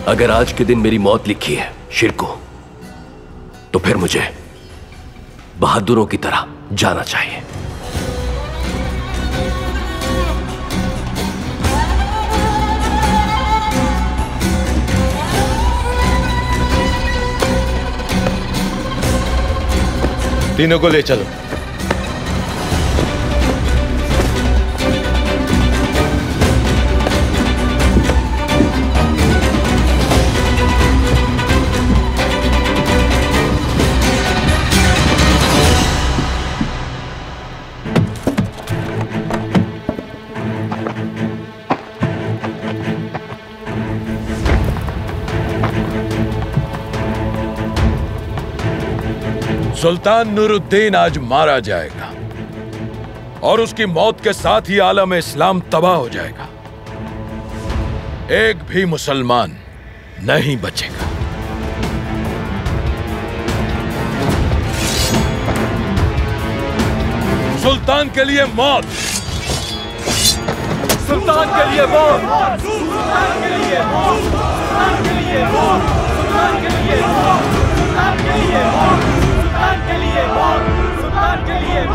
अगर आज के दिन मेरी मौत लिखी है शिरको, तो फिर मुझे बहादुरों की तरह जाना चाहिए। तीनों को ले चलो। सुल्तान नूरुद्दीन आज मारा जाएगा और उसकी मौत के साथ ही आलम इस्लाम तबाह हो जाएगा। एक भी मुसलमान नहीं बचेगा। सुल्तान के लिए मौत! सुल्तान के लिए मौत! सुल्तान के लिए मौत! सुल्तान के लिए मौत! सुल्तान के लिए मौत! सुल्तान के लिए मौत! सुल्तान के लिए मौत! सुल्तान के लिए